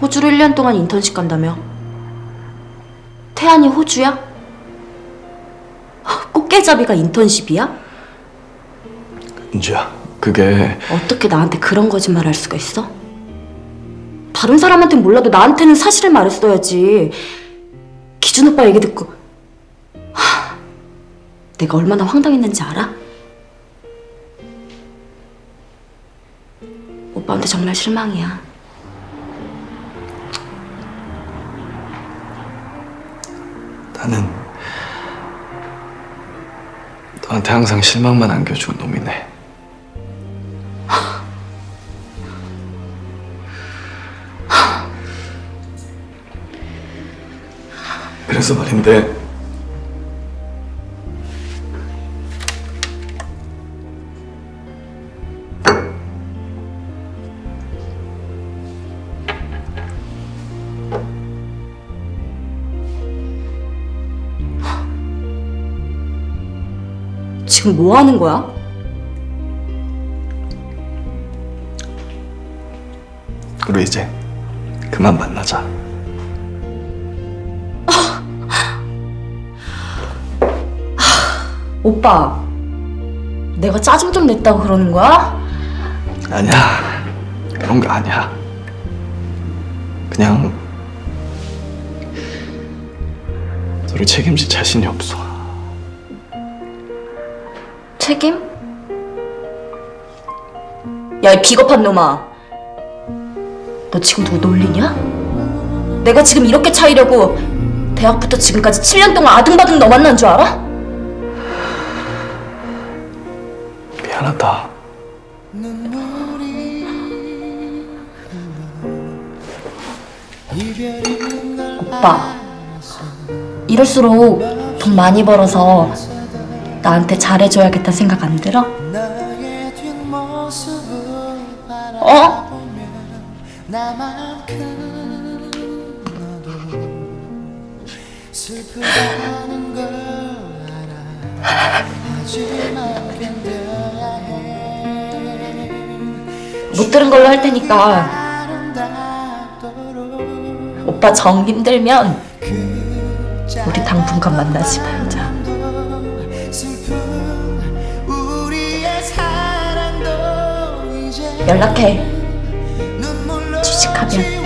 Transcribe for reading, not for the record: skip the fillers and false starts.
호주로 1년 동안 인턴십 간다며? 태안이 호주야? 꽃게잡이가 인턴십이야? 은주야, 그게... 어떻게 나한테 그런 거짓말 할 수가 있어? 다른 사람한테는 몰라도 나한테는 사실을 말했어야지. 기준 오빠 얘기 듣고 내가 얼마나 황당했는지 알아? 오빠한테 정말 실망이야. 나는 너한테 항상 실망만 안겨준 놈이네. 그래서 말인데 지금 뭐 하는 거야? 우리 이제 그만 만나자. 오빠, 내가 짜증 좀 냈다고 그러는 거야? 아니야, 그런 거 아니야. 그냥 너를 책임질 자신이 없어. 책임? 야, 이 비겁한 놈아. 너 지금 누구 놀리냐? 내가 지금 이렇게 차이려고 대학부터 지금까지 7년 동안 아등바등 너 만난 줄 알아? 미안하다. 오빠, 이럴수록 돈 많이 벌어서 나한테 잘해줘야겠다 생각 안 들어? 어? 못 들은 걸로 할 테니까 오빠 정 힘들면 우리 당분간 만나지 말자. 연락해. 취직하면.